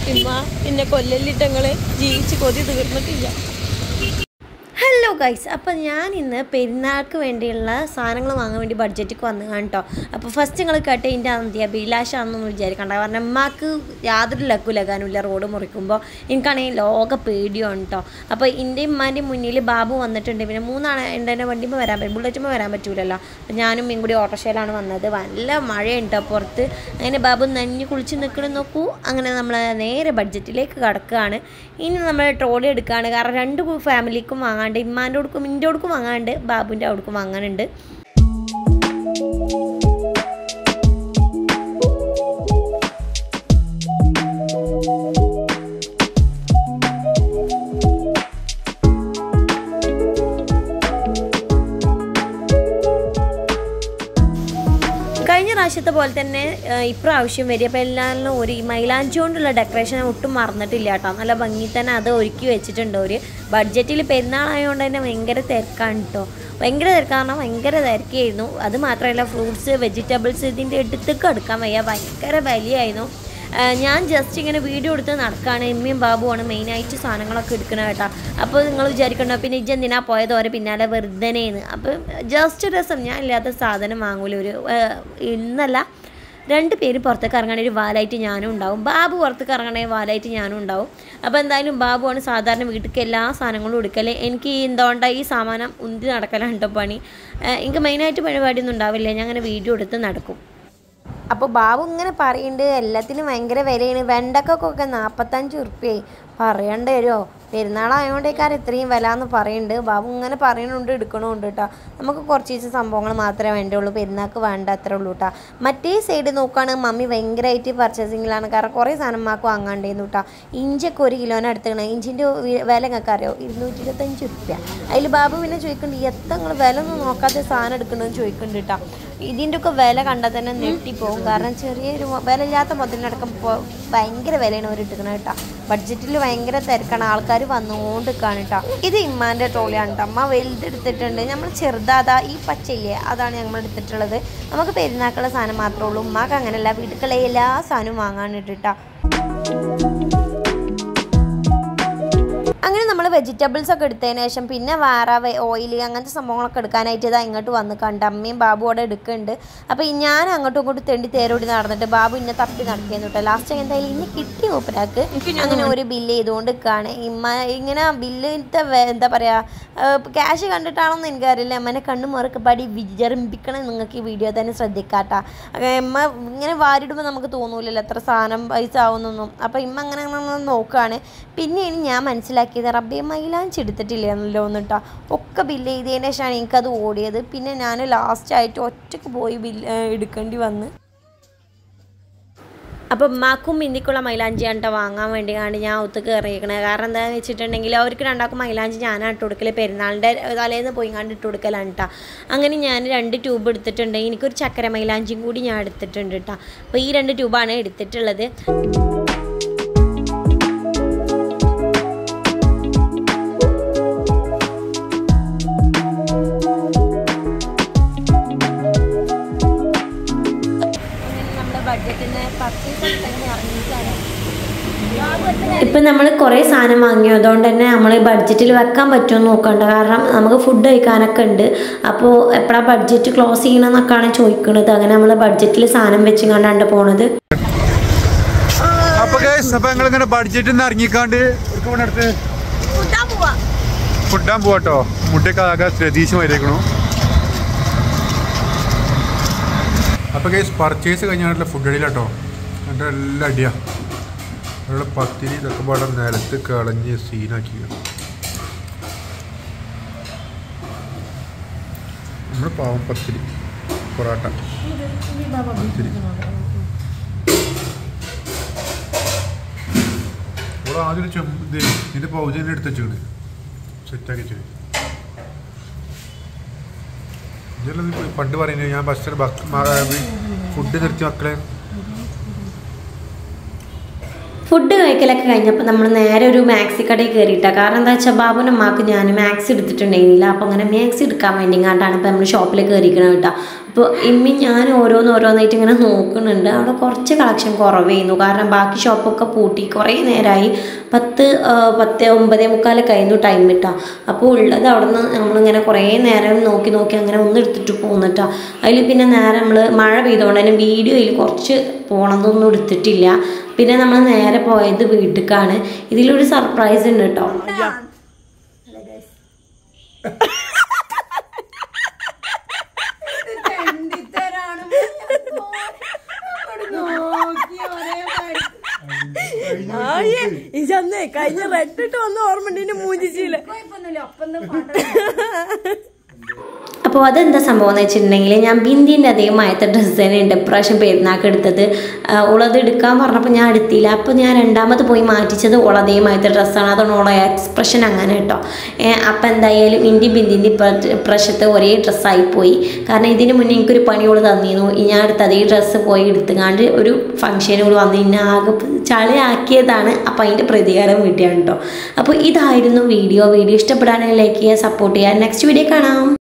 ഇമ്മ പിന്നെ കൊല്ലല്ലിട്ടങ്ങള് ജീവിച്ച് കൊതി തീർന്നിട്ടില്ല. ഹലോ ഗൈസ്, അപ്പോൾ ഞാൻ ഇന്ന് പെരുന്നാൾക്ക് വേണ്ടിയുള്ള സാധനങ്ങൾ വാങ്ങാൻ വേണ്ടി ബഡ്ജറ്റിക്ക് വന്നു കേട്ടോ. അപ്പോൾ ഫസ്റ്റ് നിങ്ങൾ കേട്ട ഇതിൻ്റെ അഭിലാഷാണെന്നൊന്നും വിചാരിക്കണ്ട. കാരണം അമ്മക്ക് യാതൊരു ലഗാനുമില്ല റോഡ് മുറിക്കുമ്പോൾ. എനിക്കാണെങ്കിൽ ലോക പേടിയാണ് കേട്ടോ. അപ്പോൾ എൻ്റെ ഉമ്മാൻ്റെ മുന്നിൽ ബാബു വന്നിട്ടുണ്ട്. പിന്നെ മൂന്നാണ് എൻ്റെ വണ്ടിയുമ്പോൾ വരാൻ പറ്റും, ബുള്ളറ്റുമ്പോൾ വരാൻ പറ്റൂലല്ലോ. അപ്പോൾ ഞാനും മീൻ കൂടി ഓട്ടോഷയിലാണ് വന്നത്. നല്ല മഴയുണ്ടോ പുറത്ത്. അങ്ങനെ ബാബു നനഞ്ഞ് കുളിച്ച് നിൽക്കണം നോക്കൂ. അങ്ങനെ നമ്മൾ നേരെ ബഡ്ജറ്റിലേക്ക് കടക്കുകയാണ്. ഇനി നമ്മൾ ട്രോളി എടുക്കുകയാണ്. കാരണം രണ്ട് ഫാമിലിക്കും വാങ്ങാണ്ട്, ഇമ്മാൻ്റെ കൊടുക്കും ഇൻ്റെ കൊടുക്കും വാങ്ങാണ്ട്, ബാബുവിൻ്റെ അവിടേക്കും വാങ്ങാനുണ്ട്. കഴിഞ്ഞ പ്രാവശ്യത്തെ പോലെ തന്നെ ഇപ്രാവശ്യം വരിക. അപ്പോൾ എല്ലാവരും ഒരു മൈലാഞ്ചി കൊണ്ടുള്ള ഡെക്കറേഷൻ ഒട്ടും മറന്നിട്ടില്ല കേട്ടോ. നല്ല ഭംഗി തന്നെ അത് ഒരുക്കി വെച്ചിട്ടുണ്ട്. ഒരു ബഡ്ജറ്റിൽ പെരുന്നാളായതുകൊണ്ട് തന്നെ ഭയങ്കര തിരക്കാണ് കേട്ടോ. ഭയങ്കര തിരക്കാണ്, ഭയങ്കര തിരക്കായിരുന്നു. അത് മാത്രമല്ല ഫ്രൂട്ട്സ് വെജിറ്റബിൾസ് ഇതിൻ്റെ അടുത്തേക്ക് എടുക്കാൻ വയ്യ, ഭയങ്കര വലിയായിരുന്നു. ഞാൻ ജസ്റ്റ് ഇങ്ങനെ വീഡിയോ എടുത്ത് നടക്കുകയാണ്. എമ്മയും ബാബുവാണ് മെയിനായിട്ട് സാധനങ്ങളൊക്കെ എടുക്കണം കേട്ടോ. അപ്പോൾ നിങ്ങൾ വിചാരിക്കണ്ടോ പിന്നെ ഇജ്ജെന്തിനാ പോയത് ഓരോ പിന്നാലെ വെറുതെനേന്ന്. അപ്പോൾ ജസ്റ്റ് രസം, ഞാൻ ഇല്ലാത്ത സാധനം വാങ്ങൂല. ഒരു ഇന്നല്ല രണ്ട് പേര് പുറത്തേക്ക് ഇറങ്ങണ ഒരു വാലായിട്ട് ഞാനും ഉണ്ടാവും, ബാബു പുറത്തേക്ക് ഇറങ്ങണ വാലായിട്ട് ഞാനും ഉണ്ടാവും. അപ്പോൾ എന്തായാലും ബാബുവാണ് സാധാരണ വീട്ടിലേക്ക് എല്ലാ സാധനങ്ങളും എടുക്കൽ. എനിക്ക് എന്തുകൊണ്ടാണ് ഈ സാമാനം ഉന്തി നടക്കലാണ് കേട്ടോ പണി. എനിക്ക് മെയിനായിട്ട് പരിപാടിയൊന്നും ഉണ്ടാവില്ല, ഞാൻ അങ്ങനെ വീഡിയോ എടുത്ത് നടക്കും. അപ്പോൾ ബാബു ഇങ്ങനെ പറയുന്നുണ്ട് എല്ലാത്തിനും ഭയങ്കര വിലയാണ്. വെണ്ടക്കൊക്കെ 45 ഉറുപ്പ്യായി. പറയണ്ട വരുമോ, പെരുന്നാളായതുകൊണ്ടേക്കാർ ഇത്രയും വില എന്ന് പറയുന്നുണ്ട്. ബാബു ഇങ്ങനെ പറയുന്നുണ്ട്, എടുക്കണമുണ്ട് കേട്ടോ. നമുക്ക് കുറച്ച് സംഭവങ്ങൾ മാത്രമേ വേണ്ടുള്ളൂ, പെരുന്നാൾക്ക് വേണ്ട അത്രേ ഉള്ളൂ കേട്ടോ. മറ്റേ സൈഡ് നോക്കുകയാണെങ്കിൽ മമ്മി ഭയങ്കരമായിട്ട് പർച്ചേസിങ്ങിലാണ്. കാരണം കുറേ സാധനം മാക്ക് വാങ്ങാണ്ടേന്നു കേട്ടോ. ഇഞ്ചൊക്കെ 1 കിലോനെ എടുത്തിക്കണം. ഇഞ്ചിൻ്റെ വില നിങ്ങൾക്ക് അറിയോ, 225 ഉറുപ്പ്യ. അതിൽ ബാബു പിന്നെ ചോദിക്കുന്നുണ്ട് എത്ര നിങ്ങൾ വില ഒന്നും നോക്കാത്ത സാധനം എടുക്കണമെന്ന് ചോദിക്കുന്നുണ്ട് കേട്ടോ. ഇതിൻ്റെയൊക്കെ വില കണ്ടാൽ തന്നെ നെട്ടിപ്പോവും. കാരണം ചെറിയൊരു വില ഇല്ലാത്ത മുതലിനടക്കം ഭയങ്കര വിലയാണ് അവർ ഇട്ടിക്കണം കേട്ടോ. ബഡ്ജറ്റിൽ ഭയങ്കര തിരക്കാണ്, ആൾക്കാർ വന്നുകൊണ്ടിരിക്കുകയാണ് കേട്ടോ. ഇത് ഇമ്മാൻ്റെ ട്രോളിയാണ് കേട്ടോ. അമ്മ വലുതെടുത്തിട്ടുണ്ട്. നമ്മൾ ചെറുതാതാ ഈ പച്ചയില്ലേ അതാണ് ഞങ്ങൾ എടുത്തിട്ടുള്ളത്. നമുക്ക് പെരുന്നാക്കുള്ള സാധനം മാത്രമേ ഉള്ളൂ. ഉമ്മാക്ക് അങ്ങനെയല്ല, വീട്ടിലുള്ള എല്ലാ സാധനവും വാങ്ങാനിട്ട് കേട്ടോ. അങ്ങനെ നമ്മൾ വെജിറ്റബിൾസ് ഒക്കെ എടുത്തതിന് ശേഷം പിന്നെ വേറെ ഓയിൽ അങ്ങനത്തെ സംഭവങ്ങളൊക്കെ എടുക്കാനായിട്ട് ഇതാ ഇങ്ങോട്ട് വന്ന് കണ്ട് അമ്മയും ബാബു അവിടെ എടുക്കുന്നുണ്ട്. അപ്പോൾ ഞാൻ അങ്ങോട്ടും ഇങ്ങോട്ടും തെണ്ടി തേരോടി നടന്നിട്ട് ബാബു ഇന്നെ തപ്പി നടക്കുന്നു കേട്ടോ. ലാസ്റ്റ് എന്തായാലും ഇന്ന് കിട്ടി മൂപ്പരാക്ക്. അങ്ങനെ ഒരു ബില്ല് ചെയ്തുകൊണ്ട് നിൽക്കുകയാണ്. ഇങ്ങനെ ബില്ലിൻ്റെ എന്താ പറയുക, ക്യാഷ് കണ്ടിട്ടാണോന്ന് എനിക്കറിയില്ല. അമ്മനെ കണ്ണു മുറക്ക് പടി വിജർമ്പിക്കണം. നിങ്ങൾക്ക് ഈ വീഡിയോ തന്നെ ശ്രദ്ധിക്കാട്ടോ. അമ്മ ഇങ്ങനെ വാരിടുമ്പോൾ നമുക്ക് തോന്നൂലല്ലോ എത്ര സാധനം പൈസ ആവുന്നൊന്നും. അപ്പോൾ ഇമ്മ അങ്ങനെ നോക്കുകയാണ്. പിന്നെയാണ് ഞാൻ മനസ്സിലാക്കിയത് റബ്ബേ മൈലാഞ്ചി എടുത്തിട്ടില്ലല്ലോ എന്നിട്ടാ. ഒക്കെ ബില്ല് ചെയ്തതിന് ശേഷമാണ് എനിക്കത് ഓടിയത്. പിന്നെ ഞാൻ ലാസ്റ്റായിട്ട് ഒറ്റയ്ക്ക് പോയി ബില്ല് എടുക്കേണ്ടി വന്ന്. അപ്പോൾ ഉമ്മാക്കും മിന്നിക്കുള്ള മൈലാഞ്ചിയാണ് കേട്ടോ വാങ്ങാൻ വേണ്ടിയാണ് ഞാൻ ഒത്തുക്ക് കയറിയിരിക്കണത്. കാരണം എന്താണെന്ന് വെച്ചിട്ടുണ്ടെങ്കിൽ അവർക്ക് രണ്ടാക്കും മൈലാഞ്ചി ഞാനാണ് ഇട്ട് കൊടുക്കൽ. പെരുന്നാളിൻ്റെ തലേന്ന് പോയി കണ്ട് ഇട്ട് കൊടുക്കലാണ് കേട്ടോ. അങ്ങനെ ഞാൻ 2 ട്യൂബ് എടുത്തിട്ടുണ്ട്. എനിക്കൊരു ചക്കര മൈലാഞ്ചിയും കൂടി ഞാൻ എടുത്തിട്ടുണ്ട് കേട്ടോ. അപ്പോൾ ഈ 2 ട്യൂബാണ് എടുത്തിട്ടുള്ളത്. ഇപ്പം നമ്മൾ കുറേ സാധനം വാങ്ങി, അതുകൊണ്ട് തന്നെ നമ്മൾ ബഡ്ജറ്റിൽ വെക്കാൻ പറ്റുമോ നോക്കണ്ട. കാരണം നമുക്ക് ഫുഡ് കഴിക്കാനൊക്കെ ഉണ്ട്. അപ്പോൾ എപ്പോഴാണ് ബഡ്ജറ്റ് ക്ലോസ് ചെയ്യണമെന്നൊക്കെയാണ് ചോദിക്കുന്നത്. അങ്ങനെ നമ്മൾ ബഡ്ജറ്റിൽ സാധനം വെച്ച് കണ്ടാണ്ട് പോണത്. അപ്പോൾ ഞങ്ങളിങ്ങനെ ബഡ്ജറ്റിൽ നിന്ന് ഇറങ്ങിക്കാണ്ട് ഫുഡാൻ പോവാട്ടോ. മുട്ടയൊക്കെ ആകെ ശ്രദ്ധിച്ച് വരേക്കണു. അപ്പോൾ ഗൈസ് പർച്ചേസ് കഴിഞ്ഞാണല്ലോ ഫുഡ് അടിയിലാട്ടോ. എൻ്റെ എല്ലാം അടിയാ. അവരുടെ പത്തിരി ഇതൊക്കെ പാടെ നിലത്ത് കളഞ്ഞ് സീനാക്കി. നമ്മൾ പാവം പത്തിരി പൊറോട്ട പത്തിരി ഇവിടെ ആദ്യം ചെമ്പ് ഇതിൻ്റെ പൗജ് തന്നെ എടുത്ത് വെച്ചിട്ട് സെറ്റാക്കി വെച്ചത്. ഇതെല്ലാം പണ്ട് പറയുന്നത് ഞാൻ ബസ്സിൽ ഫുഡ് നിർത്തി മക്കളെ. ഫുഡ് കഴിക്കലൊക്കെ കഴിഞ്ഞപ്പോൾ നമ്മൾ നേരെ ഒരു മാക്സി കടയിൽ കയറിയിട്ടാണ്. കാരണം എന്താ വെച്ചാൽ ബാബുവിൻ്റെ അമ്മക്ക് ഞാൻ മാക്സി എടുത്തിട്ടുണ്ടായിരുന്നില്ല. അപ്പോൾ അങ്ങനെ മാക്സി എടുക്കാൻ വേണ്ടി കണ്ടാണ് ഇപ്പോൾ നമ്മൾ ഷോപ്പിൽ കയറിയിരിക്കണം കേട്ടോ. അപ്പോൾ ഇമ്മി ഞാൻ ഓരോന്നായിട്ട് ഇങ്ങനെ നോക്കുന്നുണ്ട്. അവിടെ കുറച്ച് കളക്ഷൻ കുറവായിരുന്നു, കാരണം ബാക്കി ഷോപ്പൊക്കെ പൂട്ടി കുറേ നേരമായി. 9:45 കഴിഞ്ഞു ടൈം ഇട്ടാ. അപ്പോൾ ഉള്ളത് അവിടെ നിന്ന് നമ്മളിങ്ങനെ കുറേ നേരം നോക്കി അങ്ങനെ ഒന്ന് എടുത്തിട്ട് പോന്നിട്ടാ. അതിൽ പിന്നെ നേരെ നമ്മൾ മഴ പെയ്തുകൊണ്ട് തന്നെ വീഡിയോയിൽ കുറച്ച് പോണതൊന്നും എടുത്തിട്ടില്ല. പിന്നെ നമ്മൾ നേരെ പോയത് വീട്ടിലേക്കാണ്. ഇതിലൊരു സർപ്രൈസ് ഉണ്ട് കേട്ടോ. കഴിഞ്ഞ റെഡിട്ട് വന്ന് ഓർമ്മ മൂഞ്ചിച്ചില്ല. അപ്പോൾ അതെന്താ സംഭവം എന്ന് വെച്ചിട്ടുണ്ടെങ്കിൽ, ഞാൻ ബിന്ദീൻ്റെ അതേമായത്തെ ഡ്രസ്സ് തന്നെ ഉണ്ട് ഇപ്രാവശ്യം പെരുന്നാൾക്ക് എടുത്തത്. ഉള്ളത് എടുക്കാൻ പറഞ്ഞപ്പോൾ ഞാൻ എടുത്തില്ല. അപ്പോൾ ഞാൻ രണ്ടാമത് പോയി മാറ്റിച്ചത് ഉള്ളതേമായത്തെ ഡ്രസ്സാണ്. അതുകൊണ്ട് ഉള്ള എക്സ്പ്രഷൻ അങ്ങനെ കേട്ടോ. അപ്പം എന്തായാലും ബിന്ദീൻ്റെ ഇപ്രാവശ്യത്തെ ഒരേ ഡ്രസ്സായിപ്പോയി. കാരണം ഇതിന് മുന്നേ എനിക്കൊരു പണിയോട് തന്നിരുന്നു. ഞാൻ എടുത്ത് അതേ ഡ്രസ്സ് പോയി എടുത്തുകാണ്ട് ഒരു ഫംഗ്ഷനോട് വന്ന് ഇന്നെ ആകെ ചളിയാക്കിയതാണ്. അപ്പോൾ അതിൻ്റെ പ്രതികാരം വീട്ടിയാണ് കേട്ടോ. അപ്പോൾ ഇതായിരുന്നു വീഡിയോ ഇഷ്ടപ്പെടാണെങ്കിൽ ലൈക്ക് ചെയ്യുക, സപ്പോർട്ട് ചെയ്യുക. നെക്സ്റ്റ് വീഡിയോ കാണാം.